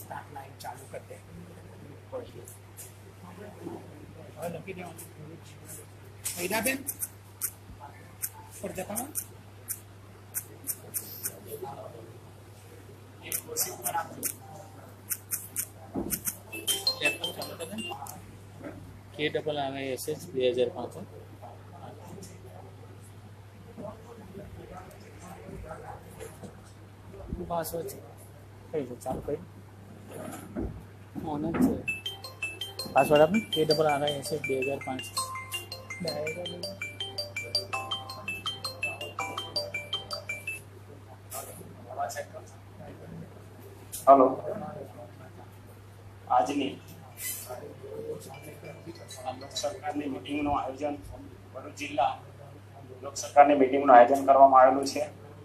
Start line चालू कर दे। लगी दे बेन पर जता KRRISH 2005 पासवर्ड चालू कर पासवर्ड आपने KRRISH 2005 हेलो આજની લોક સરકારની મીટિંગનું આયોજન ભરૂચ જિલ્લા લોક સરકારની મીટિંગનું આયોજન કરવામાં આવેલું છે।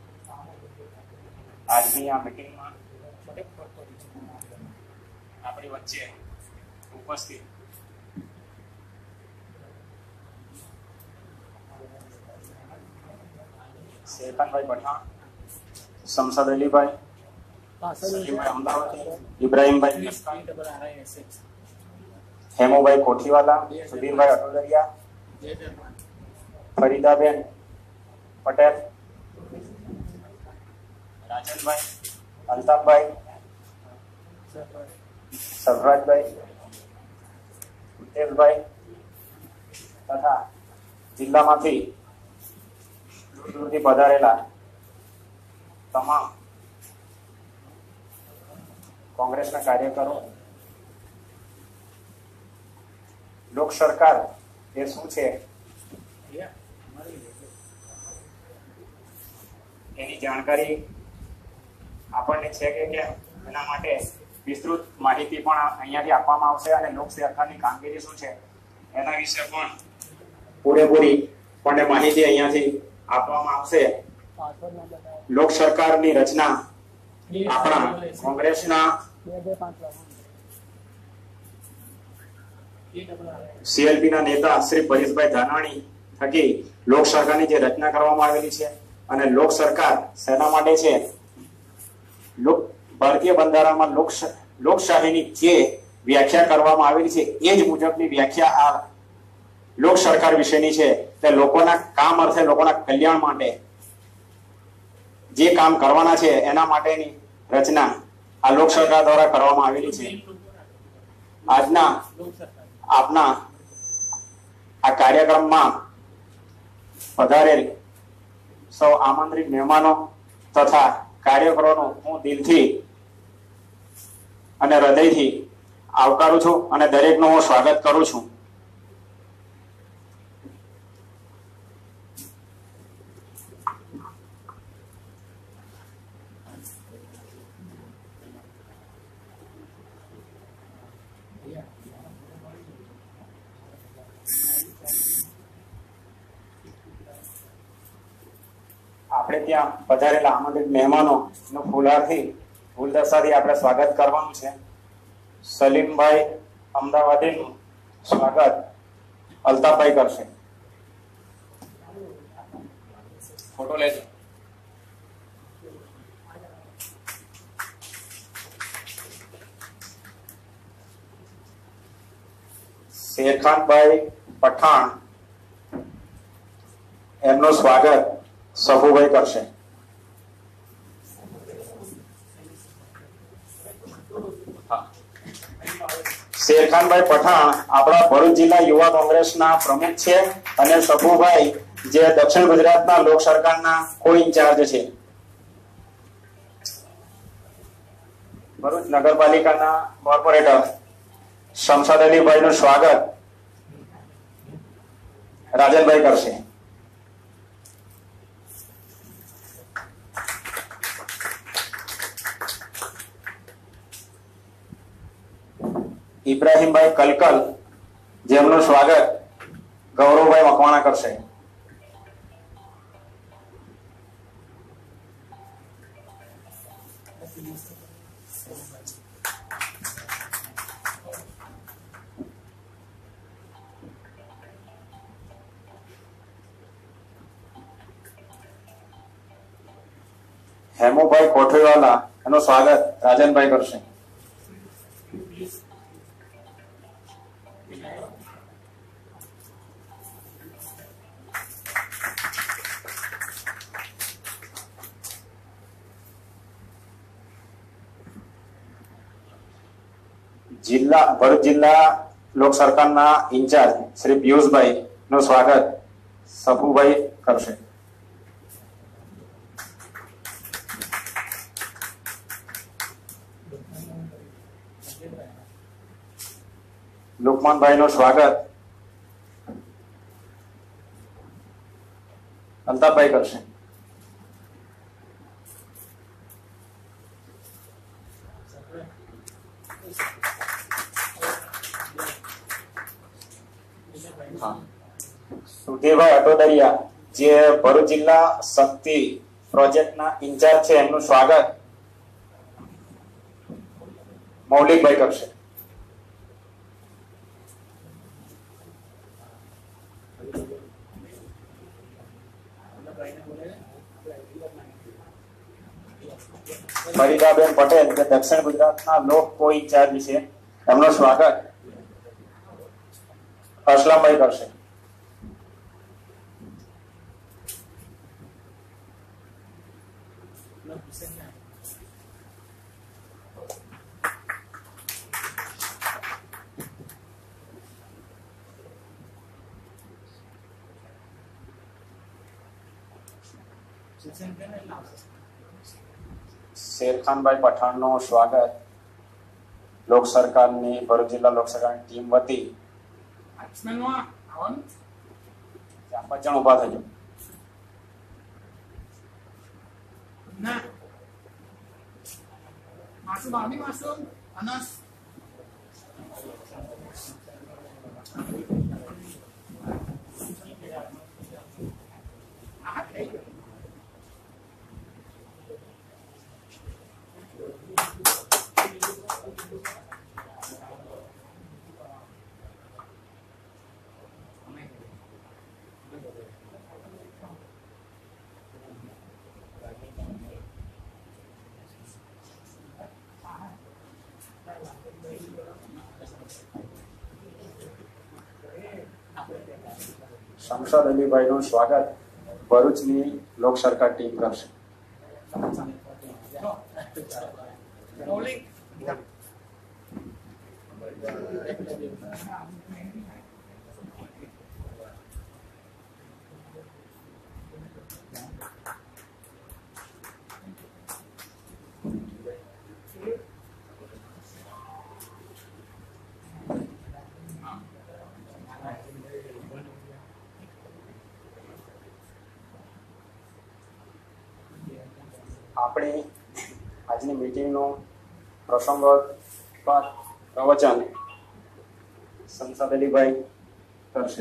આજની આ મીટિંગમાં આપણી વચ્ચે ઉપસ્થિત શેરખાનભાઈ પઠાણ, શમશાદ અલીભાઈ, સલીમભાઈ અમદાવાદી, ઇબ્રાહીમભાઈ हेमूभाई कोठीवाला, सुधीरभाई अटोदरिया, फरीदाबेन पटेल, राजनभाई, अल्ताफभाई, सरफराजभाई, हितेशभाई तथा जिल्लामांथी दूर-दूरथी पधारेला तमाम कांग्रेसना कार्यकरो लोक सरकार ये શું છે એની જાણકારી આપણને છે કે કેમ એના માટે વિસ્તૃત માહિતી પણ અહીંયાથી આપવામાં આવશે અને લોક સરકારની કામગીરી શું છે એના વિશે પણ પૂરેપૂરી પણ માહિતી અહીંયાથી આપવામાં આવશે। લોક સરકારની રચના આપણા કોંગ્રેસના सीएलपी ना नेता श्री परेशभाई धानाणी थकी लोक सरकार की रचना करवामां आवेली छे अने लोक सरकार सेना माटे छे लोक भारतीय बंधारण में लोकशाही की जे व्याख्या करवामां आवेली छे ए ज मुजबनी व्याख्या आ लोक सरकार विशेनी छे ते लोकोना काम अर्थे लोकोना कल्याण माटे जे काम करवाना छे एना माटेनी रचना आ लोक सरकार द्वारा करवामां आवेली छे। आजना आपना आ कार्यक्रम में पधारेल सौ आमंत्रित मेहमानों तथा कार्यकरो हूँ दिलथी अने हृदयथी आवकारू छूं अने दरेकनो हूँ स्वागत करूं छूं। આપણે ત્યાં પધારેલા આમંત્રિત મહેમાનો નું ફૂલહારથી ફૂલદસ્તાથી આપણે સ્વાગત કરવાનું છે। સલીમભાઈ અમદાવાદીનું સ્વાગત અલ્તાફભાઈ કરશે। ફોટો લેજો। શેરખાનભાઈ પઠાણ એમનું સ્વાગત સફુભાઈ કરશે। શેરખાનભાઈ પઠાણ આપણા ભરૂચ જિલ્લા યુવા કોંગ્રેસના પ્રમુખ છે અને સફુભાઈ જે દક્ષિણ ગુજરાતના લોક સરકારના કો ઇન્ચાર્જ છે। ભરૂચ નગરપાલિકાના કોર્પોરેટર શમશાદ અલીભાઈનું સ્વાગત રાજનભાઈ કરશે। इब्राहीमभाई कलकल जेमનું સ્વાગત ગૌરવભાઈ મકવાણા કરશે। हेमूभाई कोठीवाला એનું સ્વાગત રાજનભાઈ કરશે। ભરૂચ જિલ્લા લોક સરકારના ઇન્ચાર્જ શ્રી પિયુષભાઈ નું સ્વાગત સફુભાઈ કરશે. લુકમાનભાઈ નું સ્વાગત અલ્તાફભાઈ કરશે. સુધીરભાઈ અટોદરિયા જે ભરૂચ જિલ્લા શક્તિ પ્રોજેક્ટના ઇન્ચાર્જ છે એમનું સ્વાગત મૌલિકભાઈ કરશે. ફરીદાબેન પટેલ જે દક્ષિણ ગુજરાતના લોક કો ઇન્ચાર્જ છે એમનું સ્વાગત અસલમભાઈ કરશે. શેરખાનભાઈ પઠાણનું સ્વાગત લોક સરકારની ભરૂચ જિલ્લા લોક સરકારની ટીમ વતી 5 જણ ઉભા થજો. શમશાદ અલીભાઈ નું સ્વાગત ભરૂચની લોક સરકાર ટીમ કરશે. આપણી આજની મીટિંગનું પ્રસંગોપાત પ્રવચન શમશાદ અલીભાઈ કરશે.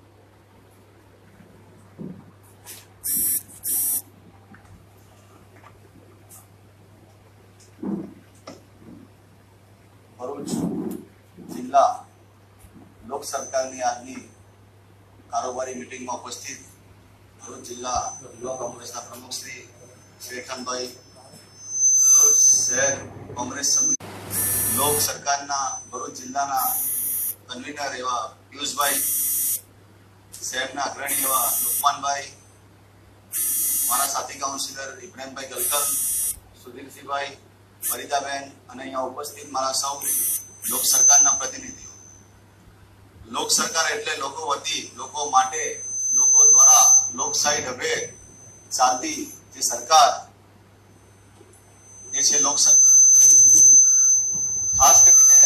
ભરૂચ જિલ્લા લોક સરકારની આજની કારોબારી મીટિંગમાં ઉપસ્થિત ભરૂચ જિલ્લા યુવા કોંગ્રેસના પ્રમુખ શ્રી શેરખાનભાઈ, ભરૂચ શહેર કોંગ્રેસ સમિતિ લોક સરકારના ભરૂચ જિલ્લાના કન્વીનર એવા પિયુષભાઈ, શહેરના અગ્રણી એવા લુકમાનભાઈ, મારા સાથી કાઉન્સિલર ઇબ્રાહીમભાઈ ગલકર, સુધીરસિંહભાઈ, ફરીદાબેન અને અહીંયા ઉપસ્થિત મારા સૌ લોક સરકારના પ્રતિનિધિઓ. લોક સરકાર એટલે લોકો વતી, લોકો માટે, લોકો દ્વારા લોકશાહી ઢબે ચાલતી જે સરકાર એ છે લોક સરકાર. ખાસ કરીને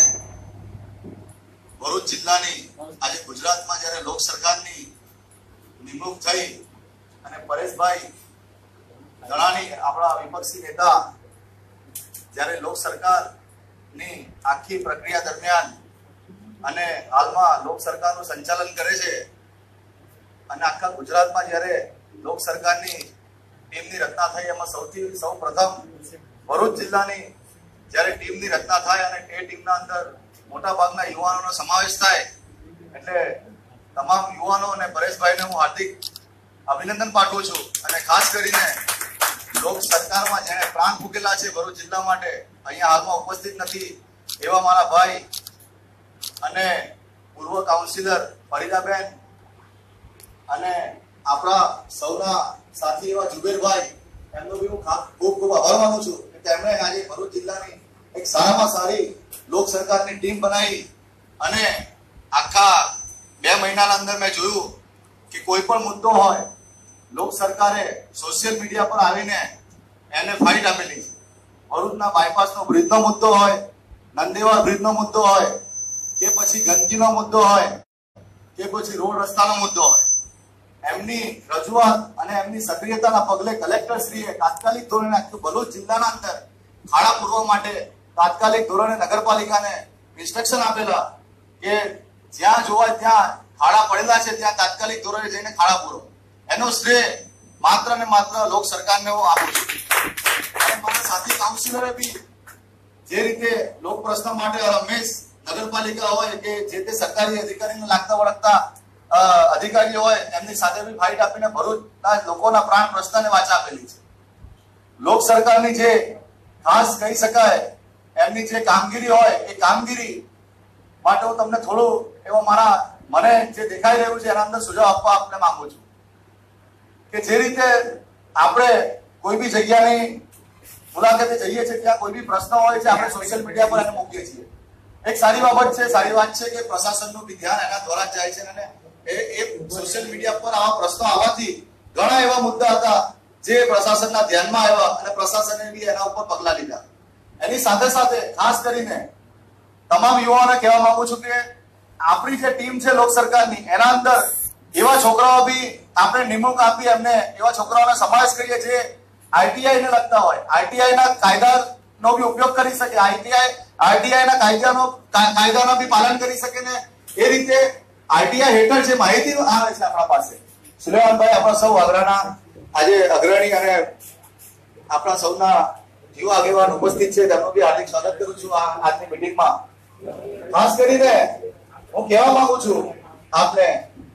ભરૂચ જિલ્લાની આજે ગુજરાતમાં જયારે લોક સરકારની નિમણૂક થઈ અને પરેશભાઈ ધણાની આપણા વિપક્ષી નેતા જ્યારે લોક સરકારની આખી પ્રક્રિયા દરમિયાન અને હાલમાં લોક સરકારનું સંચાલન કરે છે અને આખા ગુજરાતમાં જ્યારે લોક સરકારની ટીમની રચના થઈ એમાં સૌ પ્રથમ ભરૂચ જિલ્લાની જ્યારે ટીમની રચના થાય અને એ ટીમના અંદર મોટા ભાગના યુવાનોનો સમાવેશ થાય એટલે તમામ યુવાનો અને પરેશભાઈને હું હાર્દિક અભિનંદન પાઠવું છું. અને ખાસ કરીને લોક સરકારમાં જેને પ્રાણ ફૂકેલા છે ભરૂચ જિલ્લા માટે અહીંયા હાલમાં ઉપસ્થિત નથી એવા મારા ભાઈ અને પૂર્વ કાઉન્સિલર ફરીદાબેન અને આપણા સૌના સાથી એવા જુબેરભાઈ, એમનો બી હું ખૂબ ખૂબ આભાર માનું છું કે તેમણે આજે ભરૂચ જિલ્લાની એક સારામાં સારી લોક સરકારની ટીમ બનાવી અને આખા 2 મહિનાના અંદર મેં જોયું કે કોઈ પણ મુદ્દો હોય લોક સરકારે સોશિયલ મીડિયા પર આવીને એને ફાઇટ આપેલી છે. ભરૂચના બાયપાસનો બ્રિજનો મુદ્દો હોય, નંદેવા બ્રિજનો મુદ્દો હોય, કે પછી ગંદકીનો મુદ્દો હોય, કે પછી રોડ રસ્તાનો મુદ્દો હોય, એમની રજૂઆત અને એમની સક્રિયતાના પગલે કલેક્ટરશ્રીએ તાત્કાલિક ધોરણે આખું ભરૂચ જિલ્લાના અંદર ખાડા પૂરવા માટે તાત્કાલિક ધોરણે નગરપાલિકાને ઇન્સ્ટ્રક્શન આપેલા કે જ્યાં જોવાય ત્યાં ખાડા પડેલા છે ત્યાં તાત્કાલિક ધોરણે જઈને ખાડા પૂરો. એનો શ્રેય માત્ર ને માત્ર લોક સરકારને હું આપું છું. અને મારા સાથી કાઉન્સિલરે બી જે રીતે લોક પ્રશ્ન માટે રમેશ નગરપાલિકા હોય કે જે તે સરકારી અધિકારીને લાગતા વળગતા અધિકારીઓ હોય એમની સાથે બી ફાઇટ આપીને ભરૂચના લોકોના પ્રાણ પ્રશ્નને વાચા આપેલી છે. લોક સરકારની જે ખાસ કહી શકાય એમની જે કામગીરી હોય એ કામગીરી માટે હું તમને થોડું એવો મને જે દેખાઈ રહ્યું છે એના અંદર સુઝાવ આપવા આપને માંગુ છું કે જે રીતે આપણે કોઈ બી જગ્યાની મુલાકાતે જઈએ છીએ ત્યાં કોઈ બી પ્રશ્ન હોય છે આપણે સોશિયલ મીડિયા પર એને મૂકીએ છીએ. એક સારી બાબત છે, સારી વાત છે કે પ્રશાસનનું બી ધ્યાન એના દ્વારા જાય છે અને એ સોશિયલ મીડિયા પર આવા પ્રશ્નો આવવાથી ઘણા એવા મુદ્દા હતા જે પ્રશાસનના ધ્યાનમાં આવ્યા અને પ્રશાસને બી એના ઉપર પગલા લીધા. એની સાથે સાથે ખાસ કરીને તમામ યુવાઓને કહેવા માંગુ છું કે આપણી જે ટીમ છે લોક સરકારની એના અંદર એવા છોકરાઓ બી આપણે નિમણૂક આપી એમને એવા છોકરાઓનો સમાવેશ કરીએ જે આઈટીઆઈ ને લગતા હોય, આઈટીઆઈ ના કાયદાનો બી ઉપયોગ કરી શકે, આઈટીઆઈ ના કાયદાનો બી પાલન કરી શકે ને એ રીતે આઈટીઆઈ હેઠળ જે માહિતી આવે છે આપણા પાસે. સુલેમાનભાઈ આપણા સૌ અગ્રણા આજે અગ્રણી અને આપણા સૌના યુવા આગેવાન ઉપસ્થિત છે તેમનું બી હાર્દિક સ્વાગત કરું છું આજની મીટિંગમાં. ખાસ કરીને હું કહેવા માંગુ છું આપને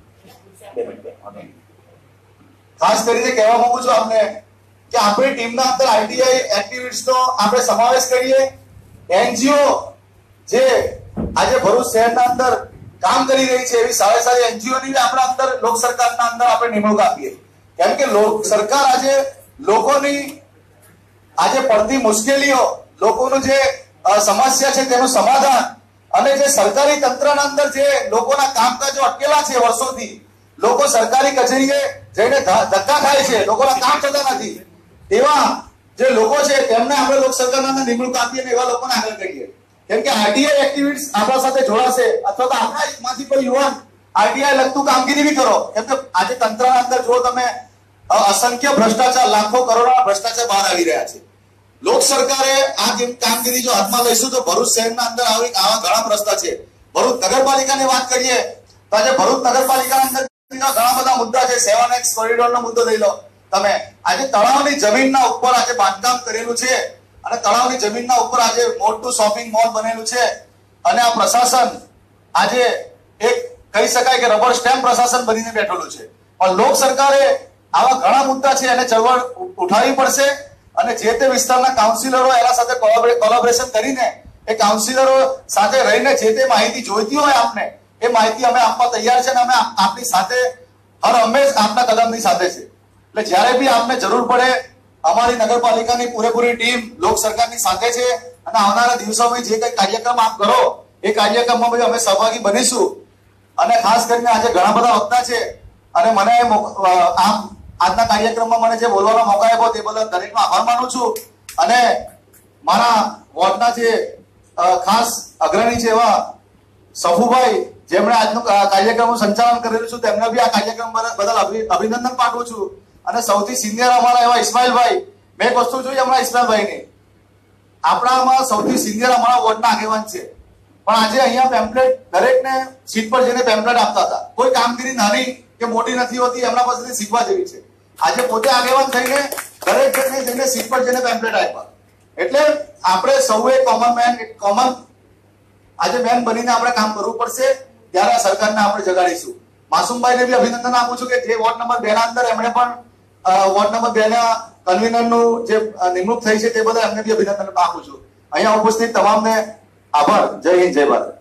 કે આપણી ટીમના અંદર આઈટીઆઈ એક્ટિવિસ્ટનો આપણે સમાવેશ કરીએ. એનજીઓ જે આજે ભરૂચ શહેરના અંદર કામ કરી રહી છે એવી સારી એનજીઓની આપણા અંદર લોક સરકારના અંદર આપણે નિમણૂક આપીએ. કેમ કે લોક સરકાર આજે લોકોની આજે પડતી મુશ્કેલીઓ, લોકોનું જે સમસ્યા છે તેનું સમાધાન અને જે સરકારી તંત્રના અંદર જે લોકોના કામકાજો અટકેલા છે વર્ષોથી, લોકો સરકારી કચેરીએ જઈને ધક્કા ખાય છે, લોકોના કામ થતા નથી, એવા જે લોકો છે તેમને આપણે લોક સરકારના નિમણૂક આપીએ ને એવા લોકોને આગળ કરીએ. કેમ કે આરટીઆઈ એક્ટિવિસ્ટ આપણા સાથે જોડાશે અથવા તો આપણામાંથી કોઈ યુવાન આરટીઆઈ લગતું કામગીરી બી કરો. કેમ કે આજે તંત્રના અંદર જો તમે અસંખ્ય ભ્રષ્ટાચાર, લાખો કરોડોના ભ્રષ્ટાચાર બહાર આવી રહ્યા છે. લોક સરકારે આ કામગીરી જો હાથમાં લઈશું તો ભરૂચ શહેરના અંદર આવા ઘણા પ્રશ્ન છે. ભરૂચ નગરપાલિકાની વાત કરીએ તો આજે ભરૂચ નગરપાલિકાના અંદર ઘણા બધા મુદ્દા છે. 7X કોરિડોરનો મુદ્દો લઈ લો તમે. આજે તળાવની જમીનના ઉપર આજે બાંધકામ કરેલું છે અને તળાવની જમીનના ઉપર આજે મોટું શોપિંગ મોલ બનેલું છે અને આ પ્રશાસન આજે એક કહી શકાય કે રબર સ્ટેમ્પ પ્રશાસન બનીને બેઠેલું છે. પણ લોક સરકારે આવા ઘણા મુદ્દા છે એને ચળવળ ઉઠાવવી પડશે અને જે તે વિસ્તારના કાઉન્સિલરો એના સાથે કોલેબોરેશન કરીને એ કાઉન્સિલરો સાથે રહીને જે તે માહિતી જોઈતી હોય આપને એ માહિતી અમે આપવા તૈયાર છે અને અમે આપની સાથે હર હંમેશ આપના કદમની સાથે છે. એટલે જ્યારે બી આપને જરૂર પડે અમારી નગરપાલિકાની પૂરેપૂરી ટીમ લોક સરકારની સાથે છે અને આવનારા દિવસોમાં જે કઈ કાર્યક્રમ આપ કરો એ કાર્યક્રમમાં બી અમે સહભાગી બનીશું. અને ખાસ કરીને આજે ઘણા બધા વક્તા છે અને મને આજના કાર્યક્રમમાં મને જે બોલવાનો મોકો આપ્યો તે બદલ દરેકનો આભાર માનું છું. અને મારા વોર્ડના જે ખાસ અગ્રણી છે એવા સફુભાઈ જેમણે આજનું કાર્યક્રમનું સંચાલન કરેલું છું તેમને બી આ કાર્યક્રમ બદલ અભિનંદન પાઠવું છું. અને સૌથી સિનિયર અમારા એવા ઇસ્માઇલભાઈ, મેં એક વસ્તુ જોઈ હમણાં ઇસ્માઇલભાઈની, આપણામાં સૌથી સિનિયર અમારા વોર્ડના આગેવાન છે પણ આજે અહીંયા પેમ્પલેટ દરેકને સીટ પર જઈને પેમ્પલેટ આપતા હતા. કોઈ કામગીરી નાની કે મોટી નથી હોતી, એમના પાસેથી શીખવા જેવી છે. આજે પોતે આગેવાન થઈને દરેક જણને જઈને સીટ પર જઈને પેમ્પલેટ આપ્યા. એટલે આપણે સૌએ કોમન આજે મેન બનીને આપણે કામ કરવું પડશે. ત્યારે આ સરકારને આપણે જગાડીશું. માસુમભાઈને બી અભિનંદન આપું છું કે જે વોર્ડ નંબર 2 ના અંદર એમણે પણ વોર્ડ નંબર 2 ના કન્વીનરનું જે નિમણૂક થઈ છે તે બદલ એમને બી અભિનંદન આપું છું. અહીંયા ઉપસ્થિત તમામને આભાર. જય હિન્દ, જય ભારત.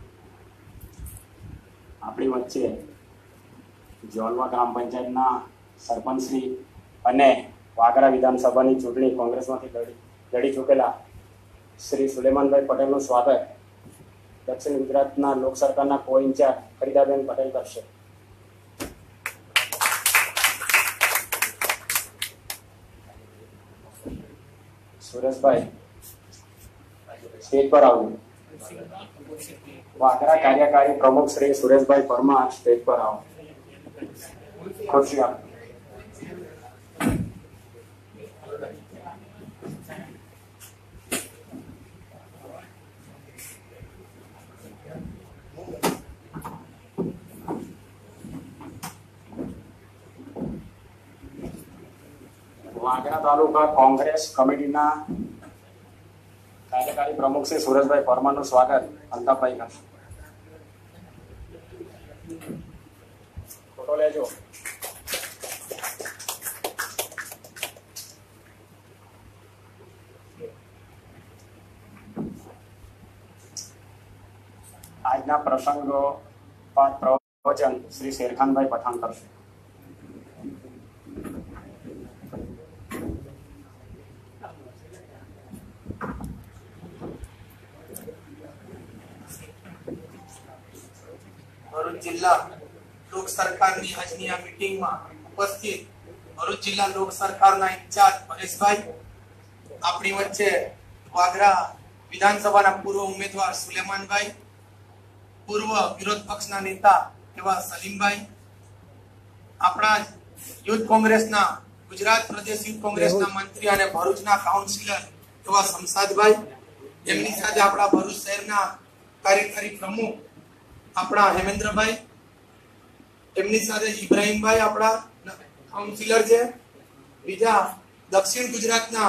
આપણી વચ્ચે જોલવા ગ્રામ પંચાયતના સરપંચશ્રી અને વાગરા વિધાનસભાની ચૂંટણી કોંગ્રેસમાંથી લડી ચૂકેલા શ્રી સુલેમાનભાઈ પટેલનું સ્વાગત દક્ષિણ ગુજરાતના લોક સરકારના કો ઇન્ચાર્જ ફરીદાબેન પટેલ કરશે. સુરેશભાઈ સ્ટેજ પર આવો. વાગરા કાર્યકારી પ્રમુખ શ્રી સુરેશભાઈ પરમાર સ્ટેજ પર આવો. ખુરશી આપો. વાગરા તાલુકા કોંગ્રેસ કમિટીના કાર્યકારી પ્રમુખ શ્રી સુરેશભાઈ પરમારનું સ્વાગત અલ્તાફભાઈ કરશે. ફોટો લેજો. આજના પ્રસંગો પર પ્રવચન શ્રી શેરખાનભાઈ પઠાણ કરશે. ભરૂચ જિલ્લા લોક સરકારની આજની આ મીટિંગમાં ઉપસ્થિત ભરૂચ જિલ્લા લોક સરકારના ઇન્ચાર્જ પરેશભાઈ, આપણી વચ્ચે વાગરા વિધાનસભાના પૂર્વ ઉમેદવાર સુલેમાનભાઈ, પૂર્વ વિરોધ પક્ષના નેતા એવા સલીમભાઈ, આપણા યુથ કોંગ્રેસના ગુજરાત પ્રદેશ યુથ કોંગ્રેસના મંત્રી અને ભરૂચના કાઉન્સિલર એવા શમશાદભાઈ, એમની સાથે આપણા ભરૂચ શહેરના કાર્યકારી પ્રમુખ આપણા હેમેન્દ્રભાઈ, એમની સાથે ઇબ્રાહીમભાઈ આપણા કાઉન્સિલર છે, બીજા દક્ષિણ ગુજરાતના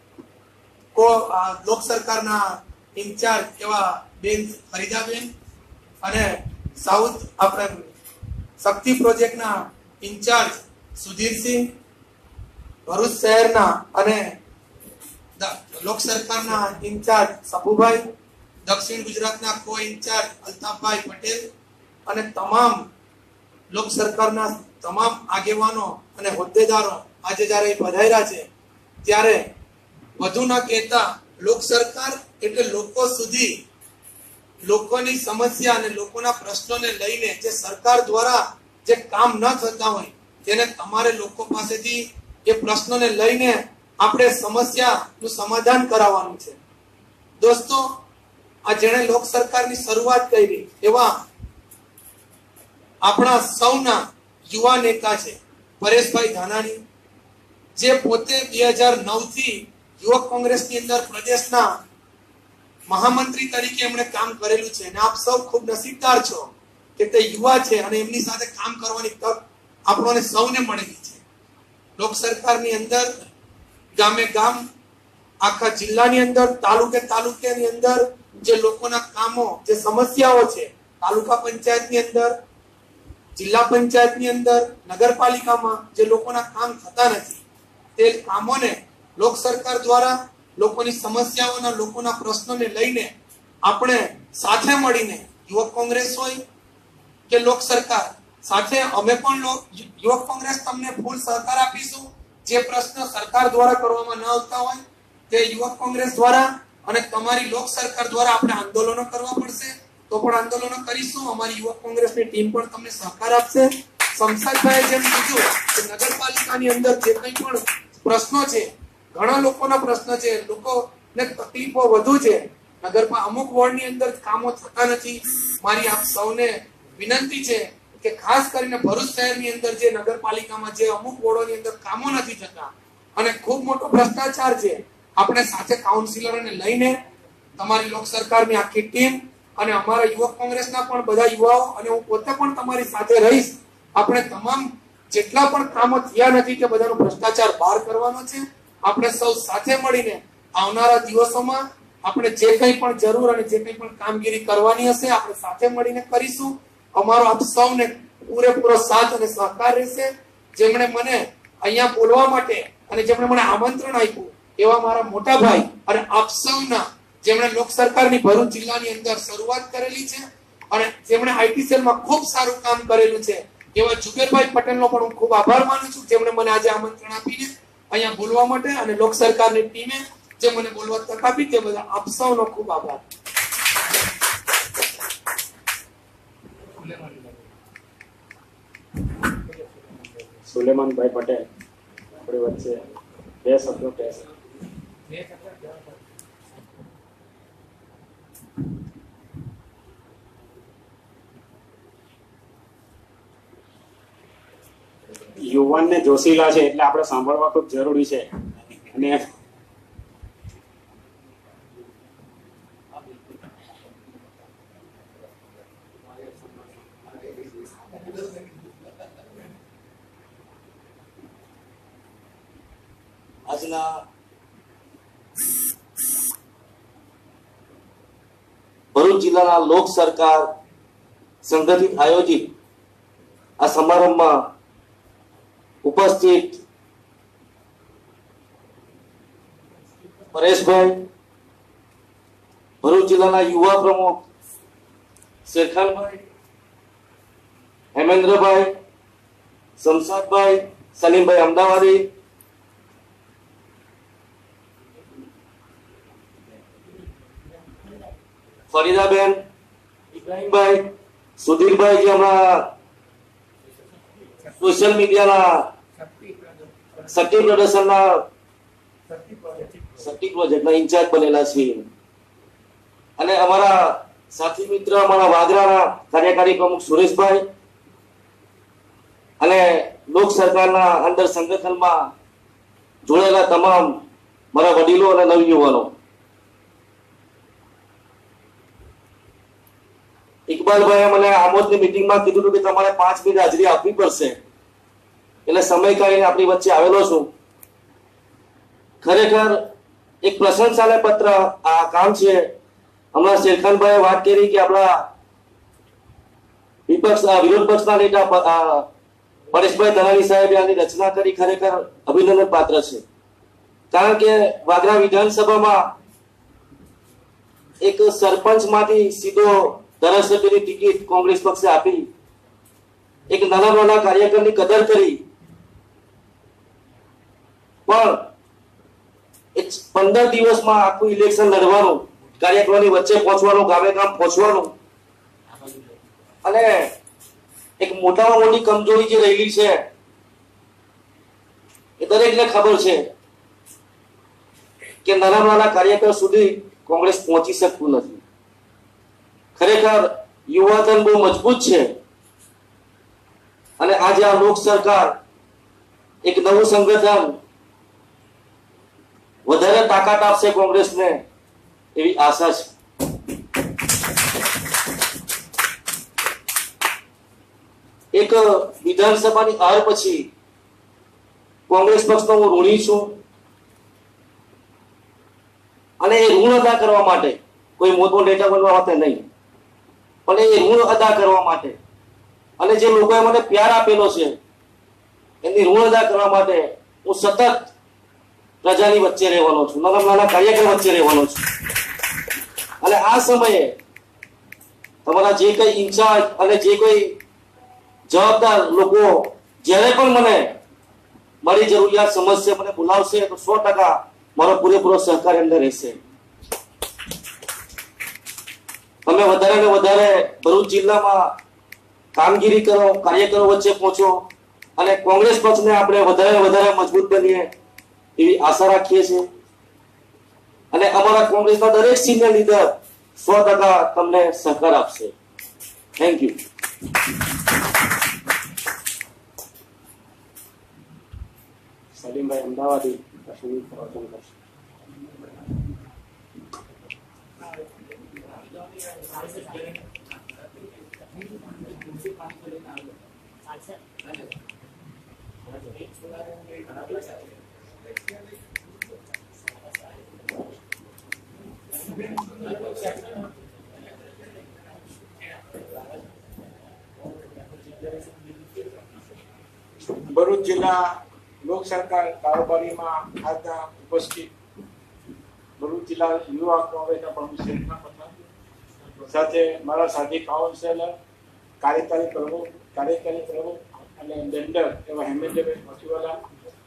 લોક સરકારના ઇન્ચાર્જ એવા બેન ફરીદાબેન અને સાઉથ આપણે શક્તિ પ્રોજેક્ટના ઇન્ચાર્જ સુધીરસિંહ, ભરૂચ શહેરના અને લોક સરકારના ઇન્ચાર્જ સપુભાઈ, દક્ષિણ ગુજરાતના કો ઇન્ચાર્જ અલ્તાફભાઈ પટેલ અને તમામ લોક સરકારના તમામ આગેવાનો અને હોદ્દેદારો આજે જ્યારે પધાર્યા છે ત્યારે વધુ ન કહેતા લોક સરકાર એટલે લોકો સુધી લોકોની સમસ્યા અને લોકોના પ્રશ્નોને લઈને જે સરકાર દ્વારા જે કામ ન થતા હોય તેને તમારે લોકો પાસેથી એ પ્રશ્નોને લઈને આપણે સમસ્યાનું સમાધાન કરાવવાનું છે. દોસ્તો, આ જેણે લોક સરકારની શરૂઆત કરી એવા આપણા સૌના યુવા નેતા છે પરેશભાઈ ધાનાણી, જે પોતે 2009 થી યુવક કોંગ્રેસની અંદર પ્રદેશના મહામંત્રી તરીકે એમણે કામ કરેલું છે અને આપ સૌ ખૂબ નસીબદાર છો કે તે યુવા છે અને એમની સાથે કામ કરવાની તક આપણને સૌને મળેલી છે. લોક સરકારની અંદર ગામે ગામ, આખા જિલ્લાની અંદર, તાલુકેની અંદર જે લોકોના કામો, જે સમસ્યાઓ છે, તાલુકા પંચાયતની અંદર, જિલ્લા પંચાયતની અંદર, નગરપાલિકામાં જે લોકોના કામ થતા નથી તે કામોને લોક સરકાર દ્વારા લોકોની સમસ્યાઓના, લોકોના પ્રશ્નોને લઈને આપણે સાથે મળીને, યુવક કોંગ્રેસ હોય કે લોક સરકાર સાથે, અમે પણ યુવક કોંગ્રેસ તમને ફૂલ સહકાર આપીશું. જે પ્રશ્ન સરકાર દ્વારા કરવામાં ન આવતા હોય તે યુવક કોંગ્રેસ દ્વારા અને તમારી લોક સરકાર દ્વારા આપણે આંદોલનો કરવા પડશે તો પણ આંદોલનો કરીશું. અમારી યુવક કોંગ્રેસની ટીમ પણ તમને સહકાર આપશે. શમશાદભાઈએ જેમ કીધું કે નગરપાલિકાની અંદર જે કંઈ પણ પ્રશ્નો છે, ઘણા લોકોના પ્રશ્ન છે, લોકોને તકલીફો વધુ છે, નગરપાલિકા અમુક વોર્ડની અંદર કામો થતા નથી. મારી આપ સૌને વિનંતી છે કે ખાસ કરીને ભરૂચ શહેરની અંદર જે નગરપાલિકામાં જે અમુક વોર્ડોની અંદર કામો નથી થતા અને ખૂબ મોટો ભ્રષ્ટાચાર છે, આપણે સાથે કાઉન્સિલરોને લઈને તમારી લોક સરકારની આખી ટીમ અને અમારા યુવક કોંગ્રેસના પણ બધા યુવાઓ અને હું પોતે પણ તમારી સાથે રહીશ. આપણે તમામ જેટલા પણ કામો થયા નથી તે બધાનો ભ્રષ્ટાચાર બહાર કરવાનો છે. આપણે સૌ સાથે મળીને આવનારા દિવસોમાં આપણે જે કંઈ પણ જરૂર અને જે કંઈ પણ કામગીરી કરવાની હશે આપણે સાથે મળીને કરીશું. અમારો આપ સૌને પૂરેપૂરો સાથ અને સહકાર રહેશે. જેમણે મને અહીંયા બોલવા માટે અને જેમણે મને આમંત્રણ આપ્યું એવા મારા મોટા ભાઈ અને આપ સૌના, જેમણે લોક સરકારની ભરૂચ જિલ્લાની અંદર શરૂઆત કરેલી છે અને જેમણે આઈટી સેલમાં ખૂબ સારું કામ કરેલું છે, એવા જુબેરભાઈ પટેલનો પણ હું ખૂબ આભાર માનું છું, જેમણે મને આજે આમંત્રણ આપીને અહીંયા બોલવા માટે, અને લોક સરકારની ટીમે જે મને બોલવા તક આપી તે બધા આપ સૌનો ખૂબ આભાર. સુલેમાનભાઈ પટેલ આપણી વચ્ચે બે શબ્દો કહેશે. યુવાનને જોશીલા છે એટલે આપણે સાંભળવા ખૂબ જરૂરી છે. અને આજના ભરૂચ જિલ્લાના લોક સરકાર સંગઠિત આયોજિત આ સમારંભમાં ઉપસ્થિત પરેશભાઈ, ભરૂચ જિલ્લાના યુવા પ્રમુખ શેરખાનભાઈ, હેમેન્દ્રભાઈ, શમશાદભાઈ, સલીમભાઈ અમદાવાદી, ફરીદાબેન, ઇબ્રાહીમભાઈ, સુધીરભાઈ, જે હમણાં સોશિયલ મીડિયાના શક્તિ પ્રદર્શનના શક્તિ પ્રોજેક્ટના ઇન્ચાર્જ બનેલા છે, અને અમારા સાથી મિત્ર અમારા વાગરાના કાર્યકારી પ્રમુખ સુરેશભાઈ, અને લોક સરકારના અંદર સંગઠનમાં જોડાયેલા તમામ મારા વડીલો અને નવયુવાનો. ઇકબાલભાઈએ મને આમોદની મીટિંગમાં કીધું હતું કે તમારે 5 મિનિટ હાજરી આપવી પડશે, એટલે સમય કાઢીને આપણી વચ્ચે આવેલો છું. ખરેખર એક પ્રશંસાને પત્ર આ કામ છે. હમણાં શેરખાનભાઈએ વાત કરી કે આપણા વિરોધ પક્ષના નેતા પરેશભાઈ ધનાણી સાહેબે આની રચના કરી, ખરેખર અભિનંદન પાત્ર છે. કારણ કે વાગરા વિધાનસભામાં એક સરપંચમાંથી સીધો ધારાસભ્યની ટિકિટ કોંગ્રેસ પક્ષે આપી, એક નાના કાર્યકરની કદર કરી, પણ 15 દિવસમાં આખું ઇલેક્શન લડવાનું, કાર્યકરોની વચ્ચે પહોંચવાનું, ગામે ગામ પહોંચવાનું, અને એક મોટામાં મોટી કમજોરી જે રહેલી છે એ દરેકને ખબર છે કે નાના કાર્યકર સુધી કોંગ્રેસ પહોંચી શકતું નથી. ખરેખર યુવાધન બહુ મજબૂત છે, અને આજે આ લોક સરકાર એક નવું સંગઠન વધારે તાકાત આપશે કોંગ્રેસને એવી આશા છે. એક વિધાનસભાની હાર પછી કોંગ્રેસ પક્ષનો હું ઋણી છું, અને એ ઋણ અદા કરવા માટે કોઈ મોટો નેતા બનવા માટે નહીં, પણ એ ઋણ અદા કરવા માટે, અને જે લોકોએ મને પ્યાર આપેલો છે એની ઋણ અદા કરવા માટે હું સતત પ્રજાની વચ્ચે રહેવાનો છું, નાના કાર્યકર વચ્ચે રહેવાનો છું. અને આ સમયે તમારા જે કઈ ઇન્ચાર્જ અને જે કોઈ જવાબદાર લોકો જ્યારે પણ મને મારી જરૂરિયાત સમજશે, મને બોલાવશે, તો 100% મારો પૂરેપૂરો સહકાર એમને રહેશે. તમે વધારે ને વધારે ભરૂચ જિલ્લામાં કામગીરી કરો, કાર્યકરો વચ્ચે પહોંચો, અને કોંગ્રેસ પક્ષને આપણે વધારે મજબૂત બનીએ એવી આશા રાખીએ છીએ. અને અમારા કોંગ્રેસના દરેક સિનિયર લીડર 100% તમને સહકાર આપશે. Thank you. સલીમભાઈ અમદાવાદી પ્રસંગિક પ્રવચન કરશે. ભરૂચ જિલ્લા લોક સરકાર કારોબારીમાં આજના ઉપસ્થિત ભરૂચ જિલ્લા યુવા કોંગ્રેસના પ્રમુખ શેરખાન પટેલ સાથે મારા સાથી કાઉન્સિલર, કાર્યકારી પ્રમુખ અને દંડક એવા હેમેન્દ્રભાઈ મોતીવાલા,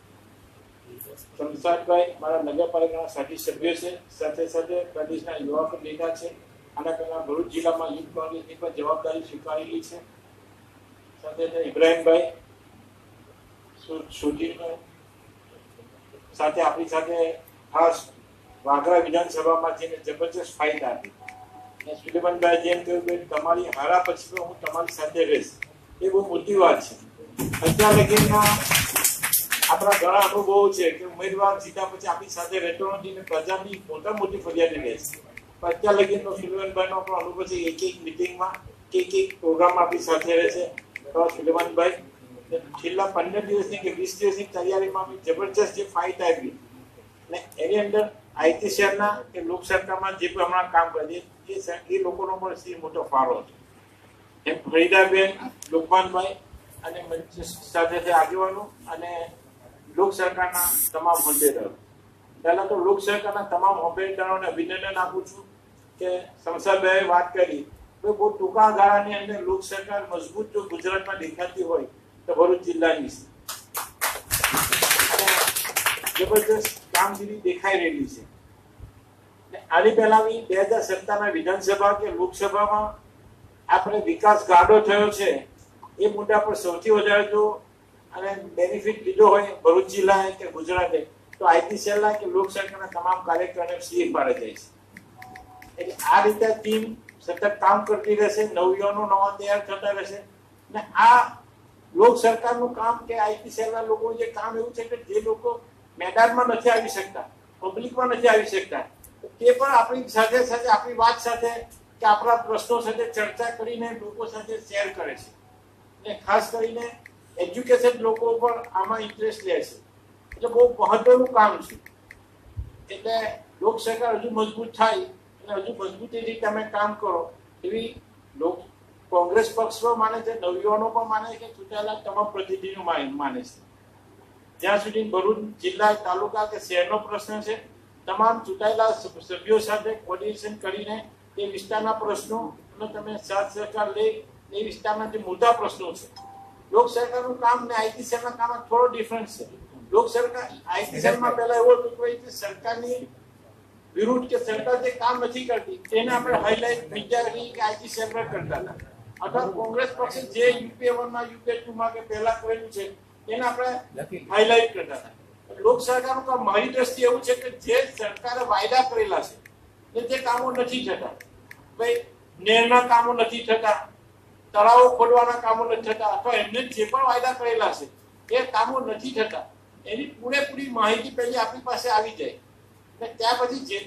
શમશાદભાઈ મારા નગરપાલિકાના સાથી સભ્ય છે, સાથે સાથે પ્રદેશના યુવા નેતા છે. આના પહેલા ભરૂચ જિલ્લામાં યુથ કોંગ્રેસની પણ જવાબદારી સ્વીકારેલી છે. સાથે ઇબ્રાહીમભાઈ સુધીરભાઈ સાથે આપણી સાથે ખાસ વાગરા વિધાનસભામાં જેને જબરજસ્ત ફાયદા આપી. સુલેમાનભાઈ જેમ કહ્યું કે તમારી હારા પછી પણ હું તમારી સાથે રહીશ, એ બહુ મોટી વાત છે. અત્યાર લગીમાં આપણા ઘણા અનુભવો છે કે ઉમેદવાર જીત્યા પછી આપણી સાથે રહેતો નથી ને પ્રજાની મોટી ફરિયાદ રહે છે. પણ અત્યાર લગીનો સુલેમાનભાઈનો પણ અનુભવ છે. એક મિટિંગમાં એક પ્રોગ્રામમાં આપણી સાથે રહે છે. તો સુલેમાનભાઈ છેલ્લા 15 દિવસની કે 20 દિવસની તૈયારીમાં જબરજસ્ત જે ફાઇટ આપી ને એની અંદર આઈટી શહેરના કે લોક સરકારમાં જે પણ હમણાં કામ કરીએ એ લોકોનો પણ મોટો ફાળો છે. એમ ફરીદાબેન, લોકમાનભાઈ અને સાથે આગેવાનો અને લોક સરકારના તમામ હોદ્દેદારો. પહેલા તો લોક સરકારના તમામ હોદ્દેદારોને અભિનંદન આપું છું કે શમશાદભાઈએ વાત કરી તો બહુ ટૂંકા ગાળાની અંદર લોક સરકાર મજબૂત જો ગુજરાતમાં દેખાતી હોય તો ભરૂચ જિલ્લાની જબરજસ્ત કામગીરી દેખાઈ રહેલી છે. આની પહેલાની 2017ના વિધાનસભા કે લોકસભામાં આપણે વિકાસ ગાડો થયો છે એ મુદ્દા પર સૌથી વધારે જો અને બેનિફિટ લીધો હોય ભરૂચ જિલ્લાએ કે ગુજરાતે તો આઈટી સેલના કે લોક સરકારના તમામ કાર્યક્રમને સીએ પાડે જાય છે. એટલે આ રીતે ટીમ સતત કામ કરતી રહેશે, નવયુવાનો નવા તૈયાર થતા રહેશે. ને આ લોક સરકારનું કામ કે આઈટી સેલના લોકો જે કામ એવું છે કે જે લોકો મેદાનમાં નથી આવી શકતા, પબ્લિકમાં નથી આવી શકતા, તે પણ આપણી સાથે સાથે આપણી વાત સાથે કે આપણા પ્રશ્નો સાથે ચર્ચા કરીને લોકો સાથે શેર કરે છે. ને ખાસ કરીને એજ્યુકેશન લોકો પણ આમાં ઇન્ટરેસ્ટ લે છે. એટલે બહુ મહત્વનું કામ છે. એટલે લોક સરકાર હજુ મજબૂત થાય અને હજુ મજબૂતીથી તમે કામ કરો એવી કોંગ્રેસ પક્ષ પણ માને છે, નવયુવાનો પણ માને છે, ચૂંટાયેલા તમામ પ્રતિનિધિઓ માને છે. જ્યાં સુધી ભરૂચ જિલ્લા, તાલુકા કે શહેરનો પ્રશ્ન છે, તમામ ચૂંટાયેલા સભ્યો સાથે કોર્ડિનેશન કરીને એ વિસ્તારના પ્રશ્નોનો તમે સાથ સહકાર લઈ એ વિસ્તારના જે મોટા પ્રશ્નો છે. લોક સરકારનું કામ ને આઈટી સેલના કામમાં થોડો ડિફરન્સ છે. લોક સરકાર આઈટી સેલમાં પહેલા એવો હતો કે સરકારની વિરુદ્ધ કે સરકાર જે કામ નથી કરતી તેને આપણે હાઇલાઇટ વિચારી કે આઈટી સેલ પર કરતા હતા. અથવા કોંગ્રેસ પક્ષે જે યુપીએ 1 માં યુપીએ 2 માં કે પહેલા કરેલું છે એને આપણે હાઇલાઇટ કરતા હતા. લોક સરકારનું કામ મારી દ્રષ્ટિએ એવું છે કે જે સરકારે વાયદા કરેલા છે જે કામો નથી થતા, ભાઈ નહેરના કામો નથી થતા, તળાવો ખોદવાના કામો નથી થતા, અથવા એમને જે પણ વાયદા કરેલા છે એ કામો નથી થતા, એની પૂરેપૂરી માહિતી પહેલી આપણી પાસે આવી જાય અને ત્યાર પછી જે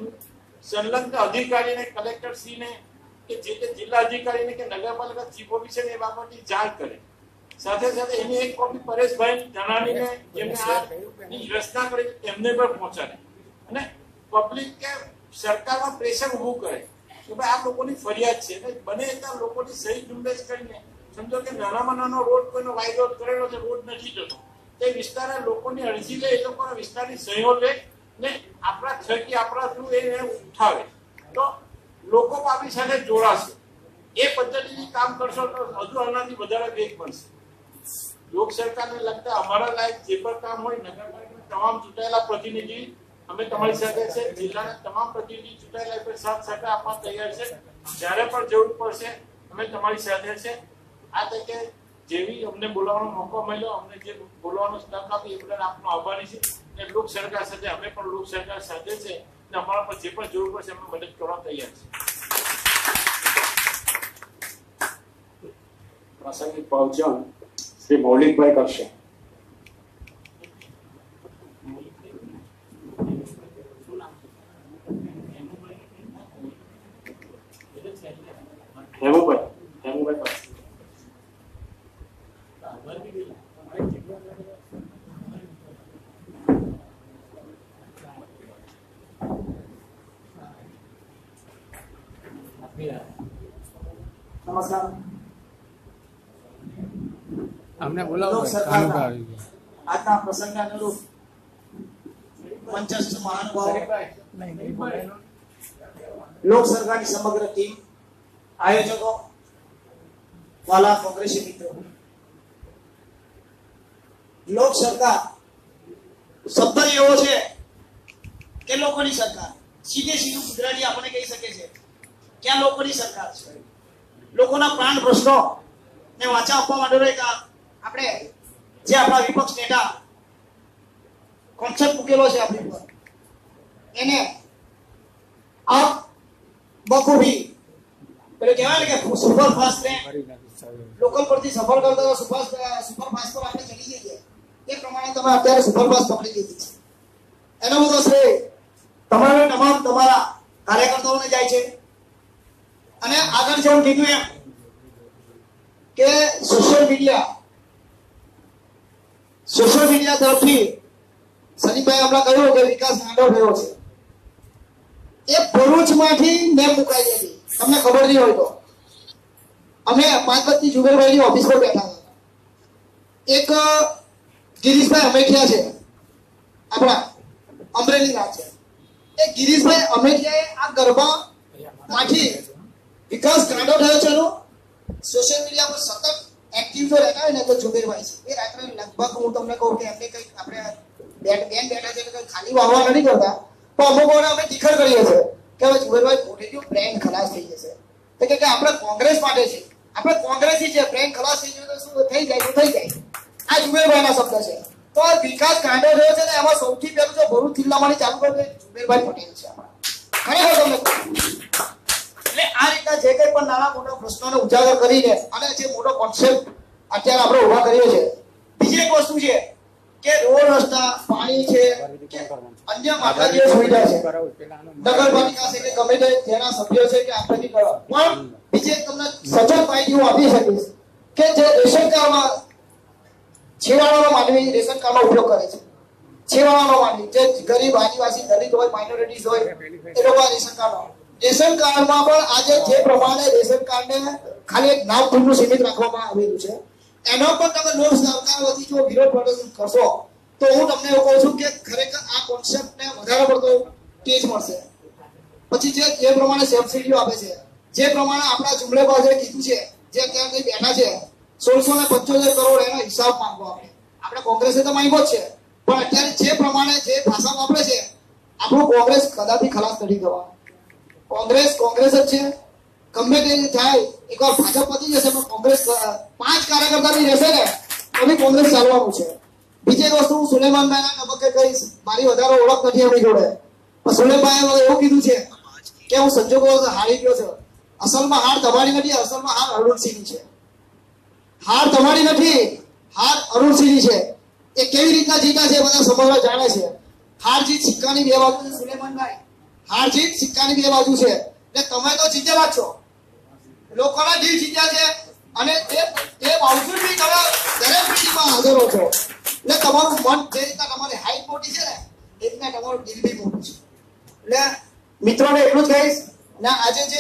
સંલગ્ન અધિકારીને, કલેક્ટરશ્રીને કે જે જિલ્લા અધિકારીને કે નગરપાલિકા ચીફ ઓફિસરને એ બાબતની જાણ કરે. સાથે સાથે એની એક કોપી પરેશભાઈ ધનાણીને જેમને આની રચના કરી એમને પણ પહોંચાડે અને પબ્લિક કે સરકારમાં પ્રેશર ઊભું કરે કે ભાઈ આ લોકોની ફરિયાદ છે. બને એટલા લોકોની સહી ઝુંબેશ કરીને સમજો કે નાનામાં નાનો રોડ કોઈનો વાયદો કરેલો છે, રોડ નથી થતો, તે વિસ્તારના લોકોની અરજી લે, એ લોકોના વિસ્તારની સહીઓ લે ને આપણા થકી આપણા થ્રુ એને ઉઠાવે તો લોકો આપણી સાથે જોડાશે. એ પદ્ધતિથી કામ કરશો તો હજુ આનાથી વધારે વેગ મળશે. લોક સરકારને લગતા અમારા લાયક જે પણ કામ હોય નગરપાલિકાના તમામ ચૂંટાયેલા પ્રતિનિધિ અમે તમારી સાથે છે, જિલ્લાના તમામ પ્રતિનિધિ ચૂંટાયેલા સાથ સહકાર આપવા તૈયાર છે. જ્યારે પણ જરૂર પડશે અમે તમારી સાથે છે. આ તકે જેવી અમને બોલાવવાનો મોકો મળ્યો, અમને જે બોલવાનો તક આપી એ બદલ આપનો આભારી છે. અને લોક સરકાર સાથે અમે પણ લોક સરકાર સાથે છે અને અમારા પર જે પણ જરૂર પડશે અમે મદદ કરવા તૈયાર છે. પ્રાસંગિક પ્રવચન શ્રી મૌલિકભાઈ કરશે. હેમુભાઈ નમસ્કાર. અમને બોલાવો. આજના પ્રસંગને અનુરૂપ મંચસ્થ મહાનુભાવો, લોક સરકારની સમગ્ર ટીમ, આયોજકો વાલા કોંગ્રેસી મિત્રો, લોક સરકાર શબ્દ એવો છે કે લોકોની સરકાર, સીધું ગુજરાતી આપણે કહી શકે છે કે આ લોકોની સરકાર છે. લોકોના પ્રાણ પ્રશ્નો ને વાંચા આપવા માટે આપણે જે આપણા વિપક્ષ નેતા કોન્સેપ્ટ મૂકેલો છે આપણી પર, એને આ બખૂબી પેલું કહેવાય ને કે સુપરફાસ્ટ ને લોકલ પરથી સફર કરતા સુપરફાસ્ટ પર આપણે ચડી જઈએ એ પ્રમાણે તમે અત્યારે સુપરફાસ્ટ પકડી લીધી છે. એનો બધો શ્રેય તમારા કાર્યકર્તાઓને જાય છે. અને આગળ જેમ કીધું એમ કે સોશિયલ મીડિયા તરફથી સનીભાઈ હમણાં કહ્યું કે વિકાસ ગાંડો થયો છે. એ ભરૂચમાંથી મેં મુકાઈ હતી, તમને ખબર નહીં હોય તો. અમે 5 બત્તી જુગરભાઈની ઓફિસ પર બેઠા હતા. એક ગિરીશભાઈ અમેઠિયા છે, આપણા અમરેલી ના છે. એ ગિરીશભાઈ અમેઠિયાએ આ ગરબામાંથી વિકાસ ગાંડો થયો છે એનો સોશિયલ મીડિયા પર સતત એક્ટિવ જો રહેતા હોય ને તો જુગરભાઈ છે. એ રાત્રે લગભગ હું તમને કહું કે એમને કંઈક આપણે બેન બેઠા છે એટલે ખાલી વાવવા નથી કરતા, તો અમુકોને અમે ટીખર કરીએ છીએ કે હવે જુગરભાઈ પોટેટિવ બ્રેન્ડ ખલાસ થઈ જશે. તો કે આપણે કોંગ્રેસ માટે છે, આપણે કોંગ્રેસી છે, બ્રેન્ડ ખલાસ થઈ જાય તો શું થઈ જાય તો થઈ જાય. આ જુગરભાઈના શબ્દ છે. તો આ વિકાસ ગાંડો થયો છે ને એમાં સૌથી પહેલું જો ભરૂચ જિલ્લામાંથી ચાલુ કરે જુગરભાઈ પટેલ છે. ખરેખર તમને એટલે આ રીતના જે કંઈ પણ નાના મોટા પ્રશ્નોને ઉજાગર કરીને અને જે મોટો કોન્સેપ્ટ અત્યારે આપણે ઉભા કરીએ છીએ. બીજી એક વસ્તુ છે કે રોડ રસ્તા, પાણી છે, અન્ય માળખાકીય સુવિધા છે, નગરપાલિકા છે કે ગમે તે જેના સભ્યો છે કે આપણે કરવા. પણ બીજી એક તમને સચોટ માહિતી હું આપી શકીશ કે જે રેશન કાર્ડમાં છેવાડાનો માનવી રેશન કાર્ડનો ઉપયોગ કરે છે. છેવાડાનો માનવી જે ગરીબ, આદિવાસી, દલિત હોય, માઇનોરિટીઝ હોય, એ લોકો રેશન કાર્ડમાં પણ આજે જે પ્રમાણે રેશન કાર્ડને ખાલી એક નામ પૂરતું સીમિત રાખવામાં આવેલું છે, એનો પણ તમે લોક સરકાર વતી જો વિરોધ પ્રદર્શન કરશો તો હું તમને એવું કહું છું કે ખરેખર આ કોન્સેપ્ટને વધારે પડતો તેજ મળશે. પછી જે પ્રમાણે સબસિડીઓ આપે છે, જે પ્રમાણે આપણા જુમલે પાસે કીધું છે, જે અત્યારે બેઠા છે 1675 કરોડ એનો હિસાબ માંગવો. આપણે કોંગ્રેસે તો માંગ્યો જ છે, પણ અત્યારે જે પ્રમાણે જે ભાષા વાપરે છે, આપણું કોંગ્રેસ કદાપી ખલાસ નથી થવાનું. કોંગ્રેસ જ છે. ગમે તે થાય, એકવાર ભાજપ પતી જશે પણ કોંગ્રેસ 5 કાર્યકર્તાની રહેશે ને તો બી કોંગ્રેસ ચાલવાનું છે. બીજી એક વસ્તુ હું સુલેમાનભાઈના તબક્કે કહીશ, મારી વધારે ઓળખ નથી એમની જોડે, પણ સુલેમાનભાઈએ એવું કીધું છે કે હું સંજોગો હારી ગયો છું. અસલમાં હાર તમારી નથી, અસલમાં હાર અરુણસિંહની છે. હાર તમારી નથી, હાર અરુણસિંહની છે. એ કેવી રીતના જીતા છે બધા સમગ્ર જાણે છે. હાર જીત સિક્કાની બે બાજુ છે સુલેમાનભાઈ, હાર જીત સિક્કાની બે બાજુ છે. એટલે તમે તો જીતેલા છો, લોકોના દિલ જીત્યા છે, અને એ બાવજુદ બી તમે દરેક મીટિંગમાં હાજર છો. એટલે તમારું મન જે રીતના તમારી હાઈટ મોટી છે ને એ રીતના તમારું દિલ બી મોટું છે. એટલે મિત્રોને એટલું જ કહીશ ને, આજે જે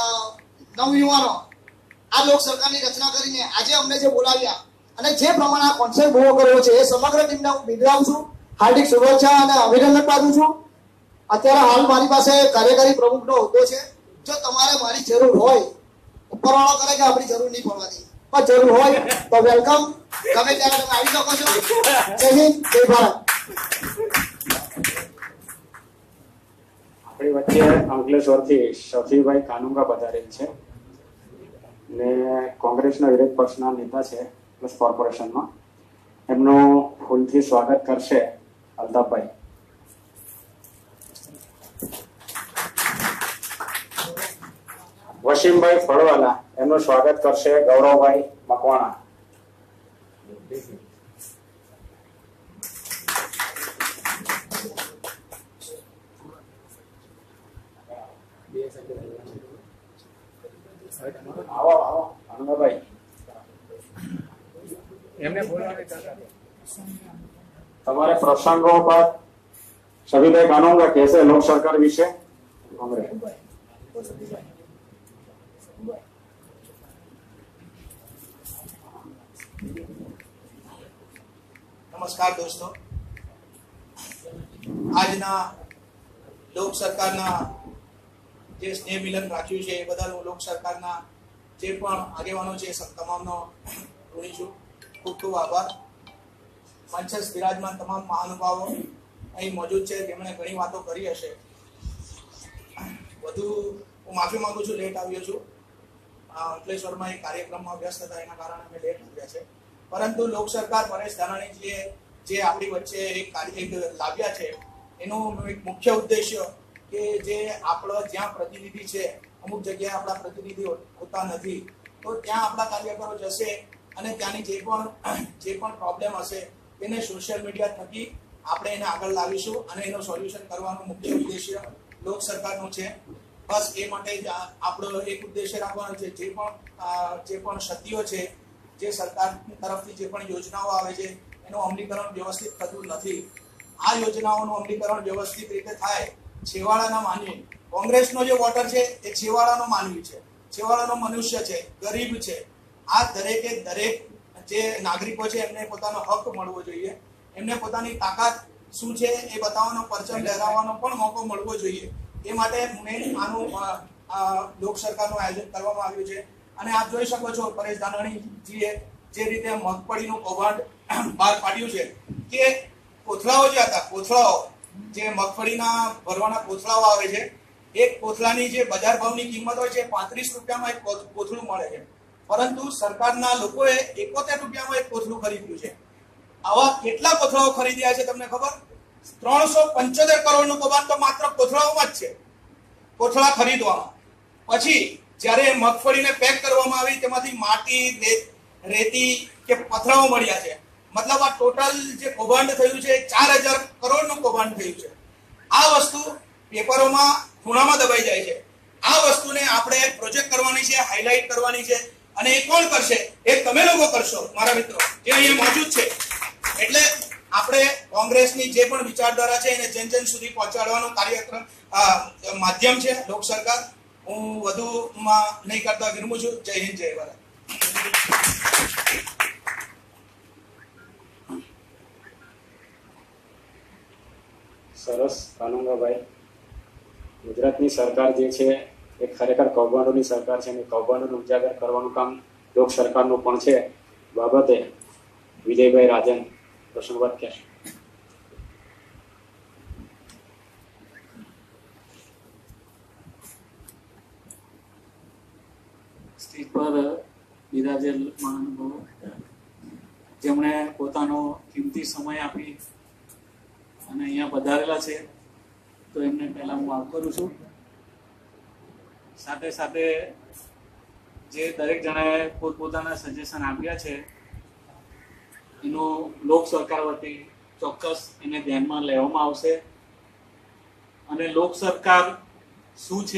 નવયુવાનો આ લોક સરકારની રચના કરીને આજે અમને જે બોલાવ્યા અને જે પ્રમાણે આ કોન્સેપ્ટ ઉભો કર્યો છે, એ સમગ્ર ટીમને હું બિરદાવું છું, હાર્દિક શુભેચ્છા અને અભિનંદન પાઠવું છું. અત્યારે હાલ મારી પાસે કાર્યકારી પ્રમુખનો હોદ્દો છે. જો તમારે મારી જરૂર હોય, ઉપરવાળો કરે કે આપણી જરૂર નહીં પડવાની, પણ જરૂર હોય તો વેલકમ, ગમે ત્યારે તમે આવી શકો છો. જય હિન્દ, જય ભારત. આપણી વચ્ચે અંકલેશ્વરથી શફીભાઈ કાનુંગા પધારેલ છે ને કોંગ્રેસના વિરોધ પક્ષના નેતા છે પ્લસ કોર્પોરેશનમાં. એમનું ફૂલથી સ્વાગત કરશે અલ્તાફભાઈ. વસીમભાઈ ફળવાલા, એમનું સ્વાગત કરશે ગૌરવભાઈ મકવાણા. આવો અનુભાઈ, એમને બોલવાની તમારે પ્રસંગો પર શફીભાઈ કાનુંગા કહેશે લોક સરકાર વિશે. કોંગ્રેસ નમસ્કાર દોસ્તો, આજના લોક સરકારના જે સ્નેહ મિલન રાખ્યું છે એ બદલ હું લોક સરકારના જે જે પણ આગેવાનો છે તમામનો ઋણી છું. ખૂબ ખૂબ આભાર. મંચસ્થ બિરાજમાન તમામ મહાનુભાવો અહીં મોજૂદ છે જેમણે ઘણી વાતો કરી હશે. વધુ હું માફી માંગુ છું, લેટ આવ્યો છું. અંકલેશ્વરમાં એક કાર્યક્રમમાં વ્યસ્ત હતા, એના કારણે અમે લેટ આવ્યા છે. પરંતુ લોક સરકાર પરેશ ધાનાણીજીએ જે આપણી વચ્ચે એક લાવ્યા છે એનું એક મુખ્ય ઉદ્દેશ્ય કે જે આપણો જ્યાં પ્રતિનિધિ છે, અમુક જગ્યાએ આપણા પ્રતિનિધિ હોતા નથી, તો ત્યાં આપણા કાર્યકરો જશે અને ત્યાંની જે પણ પ્રોબ્લેમ હશે એને સોશિયલ મીડિયા થકી આપણે એને આગળ લાવીશું અને એનું સોલ્યુશન કરવાનું મુખ્ય ઉદ્દેશ્ય લોક સરકારનું છે. બસ એ માટે જ આપણો એક ઉદ્દેશ્ય રાખવાનો છે. જે પણ ક્ષતિઓ છે, જે સરકાર તરફથી જે પણ યોજનાઓ આવે છે એનું અમલીકરણ વ્યવસ્થિત થતું નથી. આ યોજનાઓનું અમલીકરણ વ્યવસ્થિત રીતે થાય, છેવાડાના માનવી, કોંગ્રેસનો જે વોટર છે એ છેવાડાનો માનવી છે, છેવાડાનો મનુષ્ય છે, ગરીબ છે. આ દરેકે દરેક જે નાગરિકો છે એમને પોતાનો હક મળવો જોઈએ, એમને પોતાની તાકાત શું છે એ બતાવવાનો, પરચમ લહેરાવવાનો પણ મોકો મળવો જોઈએ. એ માટે મેન આનું લોક સરકારનું આયોજન કરવામાં આવ્યું છે. અને આપ જોઈ શકો છો પરેશ ધાનાણીજીએ જે રીતે મગફળીનું કૌભાંડ બહાર પાડ્યું છે કે કોથળાઓ જે હતા, કોથળાઓ જે મગફળીના ભરવાના કોથળાઓ આવે છે, એક કોથળાની જે બજાર ભાવની કિંમત હોય છે 35 રૂપિયામાં એક કોથળું મળે છે, પરંતુ સરકારના લોકોએ 71 રૂપિયામાં એક કોથળું ખરીદ્યું છે. આવા કેટલા કોથળાઓ ખરીદ્યા છે તમને ખબર? 375 કરોડનું કૌભાંડ તો માત્ર કોથળાઓમાં જ છે, કોથળા ખરીદવામાં. પછી જ્યારે મગફળીને પેક કરવામાં આવી તેમાંથી માટી, રેતી કે પથરાઓ મળ્યા છે. મતલબ આ ટોટલ જે કૌભાંડ થયું છે 4000 કરોડનું કૌભાંડ થયું છે. આ વસ્તુ પેપરોમાં ખૂણામાં દબાઈ જાય છે. આ વસ્તુને આપણે પ્રોજેક્ટ કરવાની છે, હાઇલાઇટ કરવાની છે. અને એ કોણ કરશે? એ તમે લોકો કરશો મારા મિત્રો જે અહીંયા મોજૂદ છે. એટલે આપણે કોંગ્રેસની જે પણ વિચારધારા છે એને જન જન સુધી પહોંચાડવાનો કાર્યક્રમ માધ્યમ છે લોક સરકાર. હું વધુમાં નહીં કરતા વિરમું છું. જય હિન્દ, જય ભારત. સરસ કાનુંગાભાઈ. ગુજરાતની સરકાર જે છે એ ખરેખર કૌભાંડોની સરકાર છે અને કૌભાંડોને ઉજાગર કરવાનું કામ લોક સરકારનું પણ છે. બાબતે વિજયભાઈ રાજન પ્રસંગવત કહેશે. સ્ટેજ પર બિરાજેલ મહાનુભાવો જેમણે પોતાનો કિંમતી સમય આપી અને અહીંયા પધારેલા છે, તો એમને પહેલા હું આભાર કરું છું. સાથે સાથે જે દરેક જણાએ પોતપોતાના સજેશન આપ્યા છે એનું લોક સરકાર વતી ચોક્કસ એને ધ્યાનમાં લેવામાં આવશે. અને લોક સરકાર શું છે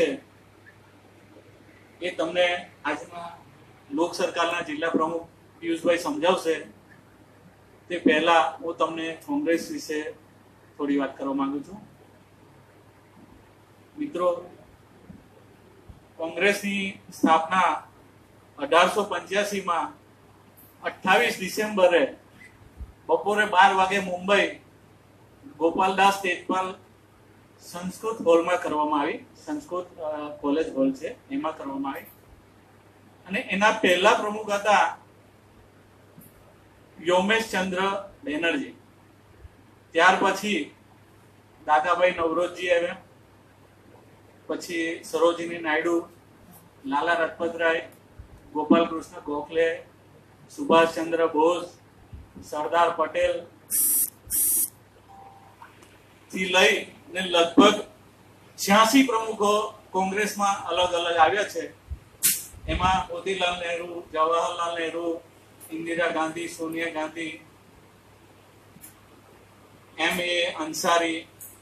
એ તમને આજના લોક સરકારના જિલ્લા પ્રમુખ પિયુષભાઈ સમજાવશે. તે પહેલા હું તમને કોંગ્રેસ વિશે થોડી વાત કરવા માંગુ છું. મિત્રો, કોંગ્રેસની સ્થાપના 1885માં 28 ડિસેમ્બરે બપોરે 12 વાગે મુંબઈ ગોપાલદાસ તેજપાલ સંસ્કૃત હોલમાં કરવામાં આવી. સંસ્કૃત કોલેજ હોલ છે એમાં કરવામાં આવી. અને એના પહેલા પ્રમુખ હતા યોમેશ ચંદ્ર બેનર્જી. ત્યાર પછી દાદાભાઈ નવરોજજી આવ્યા, પછી સરોજિની નાયડુ, લાલા રાજપતરાય, ગોપાલ કૃષ્ણ ગોખલે, સુભાષચંદ્ર બોઝ, સરદાર પટેલ થી લઈને લગભગ 86 પ્રમુખો કોંગ્રેસમાં અલગ અલગ આવ્યા છે. એમાં મોતીલાલ નહેરુ, જવાહરલાલ નહેરુ, ઇન્દિરા ગાંધી, સોનિયા ગાંધી, M.A. અંસારી,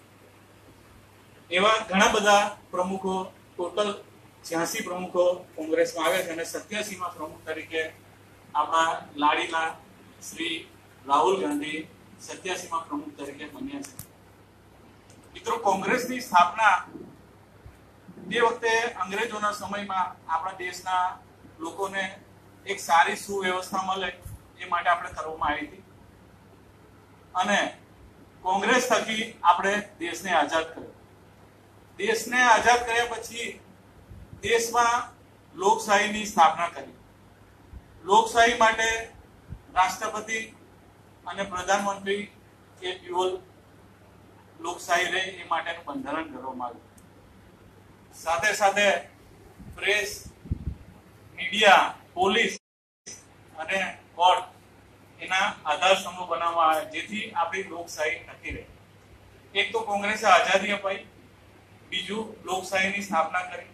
એવા ઘણા બધા પ્રમુખો, ટોટલ 86 પ્રમુખો કોંગ્રેસમાં આવ્યા છે. અને 87માં પ્રમુખ તરીકે આપણા લાડીલા શ્રી રાહુલ ગાંધી 87માં પ્રમુખ તરીકે બન્યા છે. મિત્રો, કોંગ્રેસની સ્થાપના તે વખતે અંગ્રેજોના સમયમાં આપણા દેશના લોકોને એક સારી સુવ્યવસ્થા મળે એ માટે આપણે કરવામાં આવી હતી. અને કોંગ્રેસ થકી આપણે દેશને આઝાદ કર્યો. દેશને આઝાદ કર્યા પછી દેશમાં લોકશાહીની સ્થાપના કરી. લોકશાહી માટે રાષ્ટ્રપતિ અને પ્રધાનમંત્રી એ ડ્યુઅલ લોકશાહી રહે એ માટેનું બંધારણ કરવામાં આવ્યું. સાથે સાથે પ્રેસ, મીડિયા, પોલીસ અને કોર્ટ એના આધાર સ્તંભો બનાવવામાં આવે જેથી આપણી લોકશાહી ટકી રહે. એક તો કોંગ્રેસે આઝાદી અપાઈ, બીજું લોકશાહીની સ્થાપના કરી.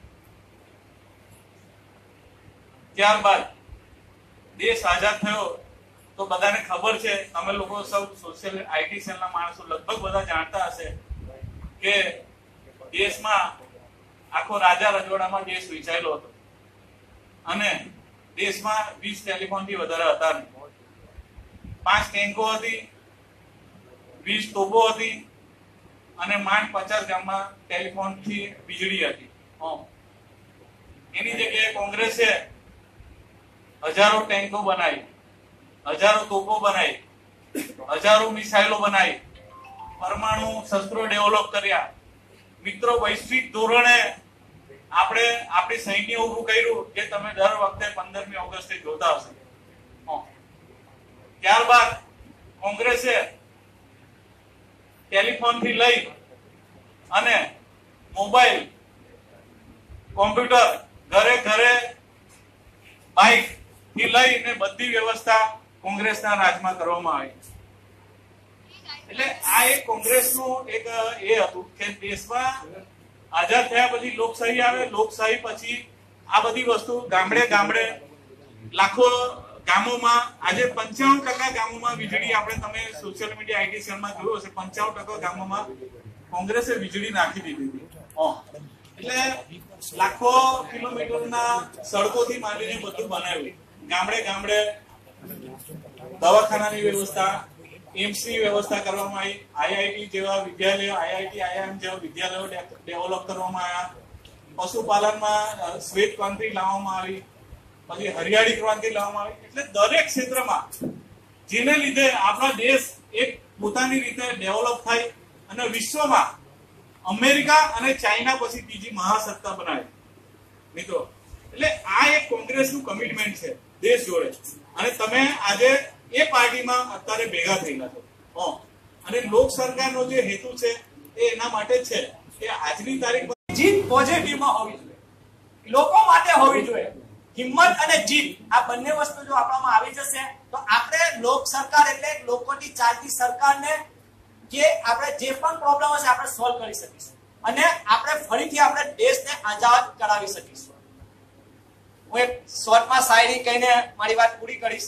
ત્યારબાદ દેશ આઝાદ થયો તો બધાને ખબર છે, તમે લોકો સૌ સોશિયલ આઈટી સેલના માણસો લગભગ બધા જાણતા હશે કે દેશમાં આખો રાજા રજવાડામાં દેશ વિચારેલો હતો અને દેશમાં 20 ટેલિફોનથી વધારે હતા નહીં. 5 ટેન્કો હતી, 20 તોપો હતી અને માંડ 50 ગામમાં ટેલિફોનથી વીજળી હતી. એની જગ્યાએ કોંગ્રેસે હજારો ટેન્કો બનાવી, હજારો તોપો બનાવી, હજારો મિસાઇલો બનાવી, પરમાણુ શસ્ત્રો ડેવલપ કર્યા. મિત્રો, વૈશ્વિક ધોરણે આપણે આપણી સૈન્ય ઉભું કર્યું જે તમે દર વખતે 15મી ઓગસ્ટે જોતા હશો. ત્યારબાદ કોંગ્રેસે ટેલિફોન થી લઈ અને મોબાઈલ, કોમ્પ્યુટર, ઘરે ઘરે બાઇક થી લઈને બધી વ્યવસ્થા કોંગ્રેસના રાજમાં કરવામાં આવી. એટલે આ એક કોંગ્રેસનું એક એ હતું કે દેશમાં આઝાદ થયા પછી લોકશાહી આવે, લોકશાહી પછી આ બધી વસ્તુ ગામડે ગામડે લાખો ગામોમાં, આજે 95% ગામોમાં વીજળી, આપણે તમે સોશિયલ મીડિયા આઈટી સેલમાં જોયું હશે, 95% ગામોમાં કોંગ્રેસે વીજળી નાખી દીધી. એટલે લાખો કિલોમીટરના સડકોથી માંડીને બધું બનાવ્યું. ગામડે ગામડે દવાખાનાની વ્યવસ્થા, એમ્સ ની વ્યવસ્થા કરવામાં આવી. આઈઆઈટી જેવા વિદ્યાલયો, આઈઆઈટી, આઈઆઈએમ જેવા વિદ્યાલયો ડેવલપ કરવામાં આવ્યા. પશુપાલનમાં શ્વેત ક્રાંતિ લાવવામાં આવી, પછી હરિયાળી ક્રાંતિ લાવવામાં આવી. એટલે દરેક ક્ષેત્રમાં જેને લીધે આપણા દેશ એક પોતાની રીતે ડેવલપ થાય અને વિશ્વમાં અમેરિકા અને ચાઇના પછી બીજી મહાસત્તા બનાવી. મિત્રો, એટલે આ એક કોંગ્રેસનું કમિટમેન્ટ છે દેશ જોડે. અને તમે આજે એ પાર્ટીમાં અત્યારે ભેગા થયેલા છો. અને લોક સરકારનો જે હેતુ છે એ એના માટે જ છે કે આજની તારીખ જીત પોઝિટિવમાં હોવી જોઈએ, લોકો માટે હોવી જોઈએ. હિંમત અને જીત આ બંને વસ્તુ જો આપણામાં આવી જશે તો આપણે લોક સરકાર એટલે લોકોની ચાલતી સરકારને જે આપણે જે પણ પ્રોબ્લેમ હશે આપણે સોલ્વ કરી શકીશું અને આપણે ફરીથી આપણે દેશને આઝાદ કરાવી શકીશું. હું એક શોર્ટમાં શાયરી કહીને મારી વાત પૂરી કરીશ.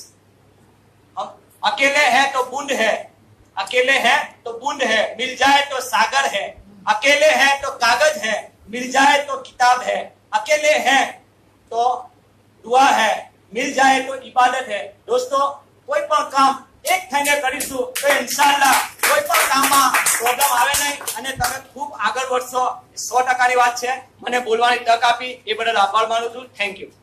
अकेले हैं तो बूंद है, अकेले हैं तो बूंद है, मिल जाए तो सागर है, अकेले हैं तो कागज है, मिल जाए तो किताब है, अकेले हैं तो दुआ है, मिल जाए तो इबादत है. दोस्तों, કોઈ પણ કામ એક થઈને કરીશું તો ઇન્શાઅલ્લાહ કોઈ પણ કામમાં પ્રોબ્લેમ આવે નહીં અને તમે ખૂબ આગળ વધશો. 100%ની વાત છે. મને બોલવાની તક આપી એ બદલ આભાર માનું છું. Thank you.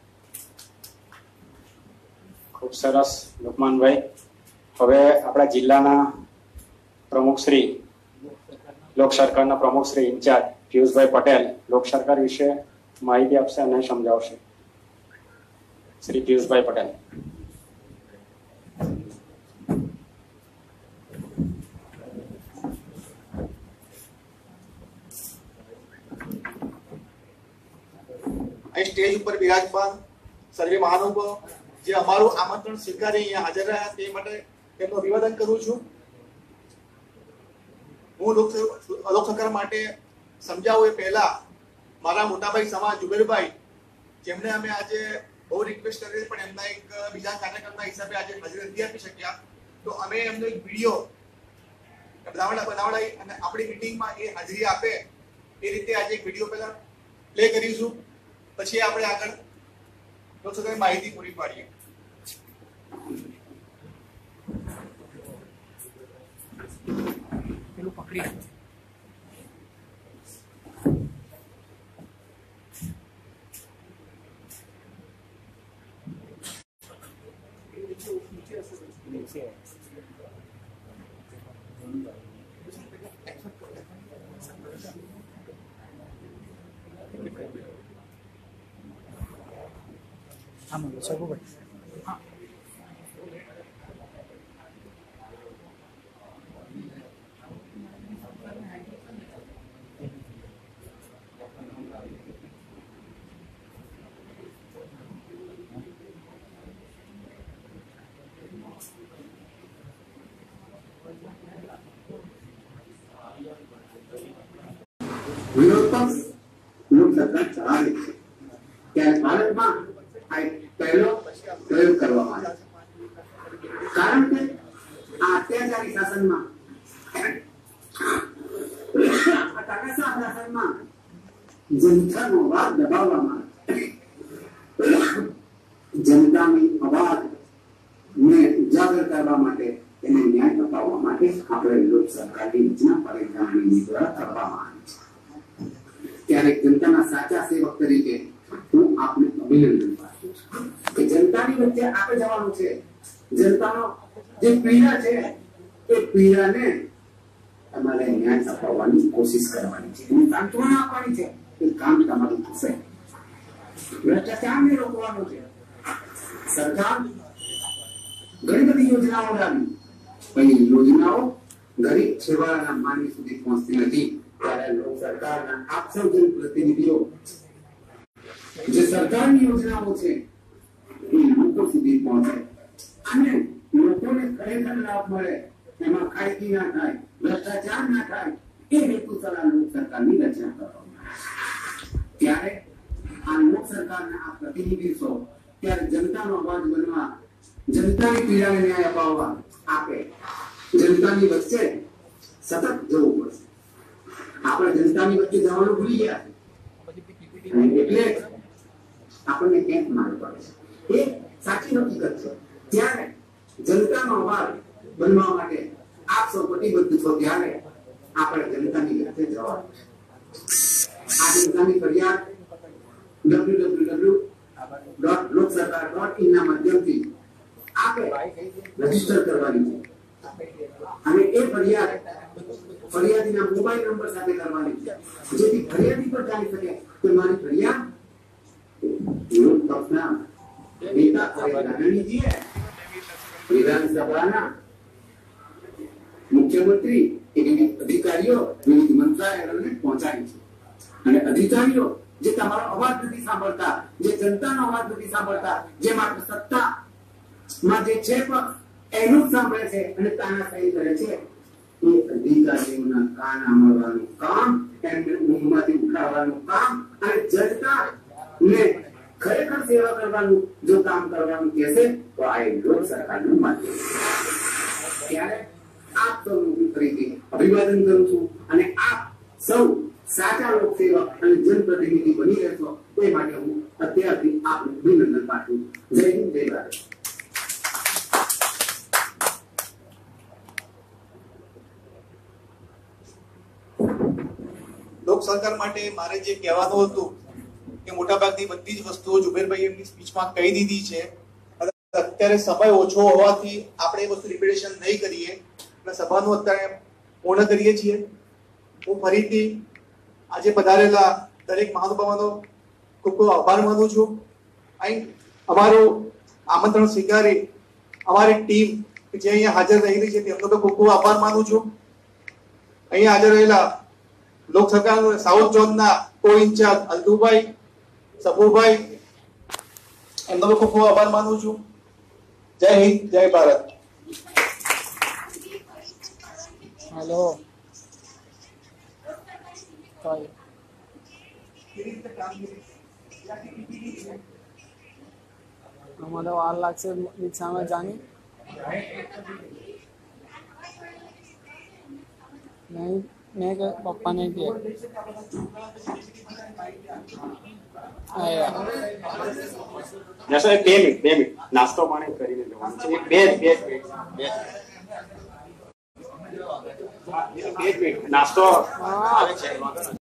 ખૂબ સરસ લોકમાનભાઈ. હવે આપણા જિલ્લાના પ્રમુખ શ્રી, લોક સરકારના પ્રમુખ શ્રી ઇન્ચાર્જ પિયુષભાઈ પટેલ લોક સરકાર વિશે માહિતી આપશે અને સમજાવશે. શ્રી પિયુષભાઈ પટેલ. અહીં સ્ટેજ ઉપર બિરાજમાન સર્વે મહાનુભાવો જે અમારું આમંત્રણ સ્વીકારી અહીંયા હાજર રહ્યા તે માટે તેમનું અભિવાદન કરું છું. હું લોક સરકાર માટે સમજાવું એ પહેલા મારા મોટાભાઈ સમાજ જુબેરભાઈ, જેમને અમે આજે બહુ રિક્વેસ્ટ કરી પણ એમના એક બીજા કાર્યક્રમના હિસાબે આજે હાજરી નથી આપી શક્યા, તો અમે એમનો એક વિડીયો બનાવડાવી અને આપણી મિટિંગમાં એ હાજરી આપે એ રીતે આજે એક વિડીયો પહેલા પ્લે કરીશું, પછી આપણે આગળ લોકસભાની માહિતી પૂરી પાડીએ. પેલું પકડી વિરોધ પક્ષ લોક સરકાર ચલાવે છે ત્યારે ભારતમાં આ એક પહેલો પ્રયોગ કરવામાં આવે છે કારણ કે આ અત્યાચારી શાસનમાં આ તાનાશાહ શાસનમાં જનતાનો અવાજ દબાવવામાં જનતાની અવાજને ઉજાગર કરવા માટે એને ન્યાય અપાવવા માટે આપણે લોક સરકારની રચના પરિણામની દ્વારા કરવામાં આવી છે ત્યારે જનતાના સાચા સેવક તરીકે હું આપને અભિનંદન પાઠવું છું કે જનતાની વચ્ચે આપણે જવાનું છે જનતાનો જે પીડા છે એ પીડાને તમારે ન્યાય અપાવવાની કોશિશ કરવાની છે એને સાંત્વના આપવાની છે એ કામ તમારું થશે ભ્રષ્ટાચારને રોકવાનું છે સરકાર ઘણી બધી યોજનાઓ લાવી પણ એ યોજનાઓ ગરીબ છેવાડાના માનવી સુધી પહોંચતી નથી ત્યારે લોક સરકારના આપ સૌ જનપ્રતિનિધિઓ જે સરકારની યોજનાઓ છે એ લોકો સુધી પહોંચે અને લોકોને ખરેખર લાભ મળે એમાં ખાયકી ના થાય ભ્રષ્ટાચાર ના થાય એ હેતુસર આ લોક સરકારની રચના કરવામાં ત્યારે આ લોક સરકારના આ પ્રતિનિધિ છો ત્યારે જનતાનો અવાજ બનવા જનતાની પીડાને ન્યાય અપાવવા આપે જનતાની વચ્ચે સતત જવું પડશે આપણે જનતાની વચ્ચે જવાનું ભૂલી ગયા એટલે આપણને ક્યાંક માર પડે છે એ સાચી હકીકત છે ત્યારે જનતાનો અવાજ બનવા માટે આપ સૌ કટિબદ્ધ છો ત્યારે આપણે જનતાની વચ્ચે જવાનું છે આ જનતાની ફરિયાદ www.loksarkar.in ના માધ્યમથી આપે રજીસ્ટર કરવાની છે અને એ ફરિયાદીના મોબાઈલ નંબર સાથે કરવાની છે જેથી ફરિયાદી પર જાણી શકે કે મારી ફરિયાદ વિરોધ પક્ષના નેતા ગાંધીજીએ વિધાનસભાના મુખ્યમંત્રી કે વિવિધ અધિકારીઓ વિવિધ મંત્રાલયોને પહોંચાડી છે અને અધિકારીઓ જે તમારો અવાજ નથી સાંભળતા જે જનતાનો અવાજ નથી સાંભળતા જે માત્ર સત્તામાં જે છે પક્ષ એનું જ સાંભળે છે અને તાનાશાહી કરે છે એ અધિકારીઓના કાન આંબળવાનું કામ એમને ઊંઘમાંથી ઉઠાવવાનું કામ અને જનતા ને ખરેખર સેવા કરવાનું જો કામ કરવાનું કહેશે તો આ એક લોક સરકારનું માધ્યમ ત્યારે આપ સૌનું ફરીથી અભિવાદન કરું છું અને આપ સૌ સાચા લોકસેવક અને જનપ્રતિનિધિ બની રહેશો તે માટે હું અત્યારથી આપનું અભિનંદન પાઠવું જય હિન્દ જય ભારત લોક સરકાર માટે મારે જે કહેવાનું હતું કે મોટાભાગની બધી જ વસ્તુઓ જુબેરભાઈ એમની સ્પીચમાં કહી દીધી છે અત્યારે સમય ઓછો હોવાથી આપણે એ વસ્તુ રિપીટેશન નહીં કરીએ એટલે સભાનું અત્યારે પૂર્ણ કરીએ છીએ હું ફરીથી આજે પધારેલા દરેક મહાનુભાવોનો ખૂબ ખૂબ આભાર માનું છું અહીં અમારું આમંત્રણ સ્વીકારી અમારી ટીમ જે અહીંયા હાજર રહેલી છે તેમનો તો ખૂબ ખૂબ આભાર માનું છું અહીંયા હાજર રહેલા લોક સરકાર સાઉથ ઝોનના કો ઇન્ચાર્જ અલ્દુભાઈ સફુભાઈ એમનો ખૂબ ખૂબ આભાર માનું છું જય હિન્દ જય ભારત હેલો અમારે વાર લાગશે રિક્ષામાં જાની નહીં મેં પપ્પાને કહે બે મિનિટ નાસ્તો પાણી કરીને જવાનું છે બે મિનિટ નાસ્તો આવે છે